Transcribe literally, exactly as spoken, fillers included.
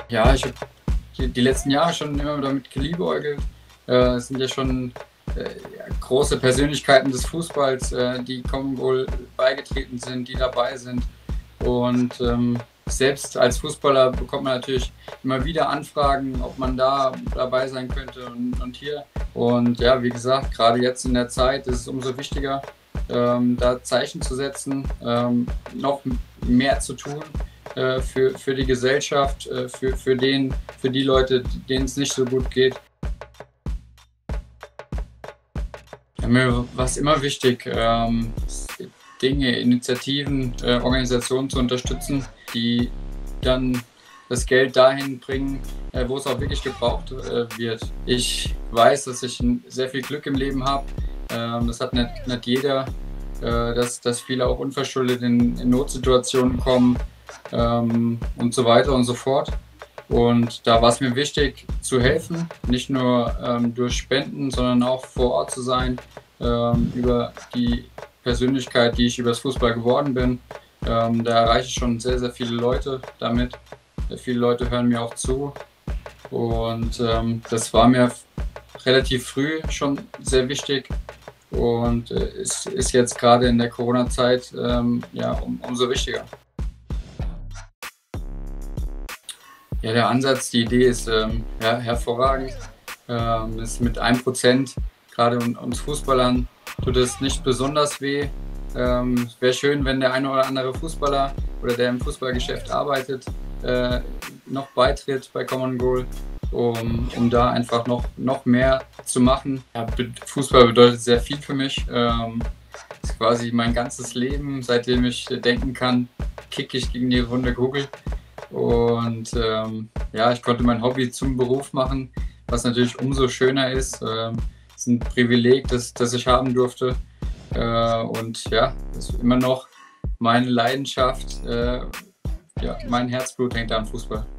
Ja, ich habe die, die letzten Jahre schon immer damit geliebäugelt. Äh, es sind ja schon äh, ja, große Persönlichkeiten des Fußballs, äh, die Common Goal beigetreten sind, die dabei sind. Und ähm, selbst als Fußballer bekommt man natürlich immer wieder Anfragen, ob man da dabei sein könnte und, und hier. Und ja, wie gesagt, gerade jetzt in der Zeit ist es umso wichtiger, ähm, da Zeichen zu setzen, ähm, noch mehr zu tun äh, für, für die Gesellschaft, äh, für, für, den, für die Leute, denen es nicht so gut geht. Ja, mir war es immer wichtig, ähm, Dinge, Initiativen, äh, Organisationen zu unterstützen, die dann das Geld dahin bringen, äh, wo es auch wirklich gebraucht äh, wird. Ich weiß, dass ich sehr viel Glück im Leben habe. Ähm, das hat nicht, nicht jeder, äh, dass, dass viele auch unverschuldet in, in Notsituationen kommen ähm, und so weiter und so fort. Und da war es mir wichtig zu helfen, nicht nur ähm, durch Spenden, sondern auch vor Ort zu sein, ähm, über die Persönlichkeit, die ich übers Fußball geworden bin. Ähm, da erreiche ich schon sehr, sehr viele Leute damit. Sehr viele Leute hören mir auch zu. Und ähm, das war mir relativ früh schon sehr wichtig und äh, ist, ist jetzt gerade in der Corona-Zeit ähm, ja, um, umso wichtiger. Ja, der Ansatz, die Idee ist ähm, ja, hervorragend. Ähm, ist mit einem Prozent, gerade uns Fußballern, tut es nicht besonders weh. Ähm, es wäre schön, wenn der eine oder andere Fußballer oder der im Fußballgeschäft arbeitet, äh, noch beitritt bei Common Goal, um, um da einfach noch, noch mehr zu machen. Ja, Fußball bedeutet sehr viel für mich. Ähm, ist quasi mein ganzes Leben, seitdem ich denken kann, kicke ich gegen die runde Kugel. Und ähm, ja, ich konnte mein Hobby zum Beruf machen, was natürlich umso schöner ist. Ähm, es ist ein Privileg, das, das ich haben durfte. Äh, und ja, es ist immer noch meine Leidenschaft. Äh, ja, mein Herzblut hängt da am Fußball.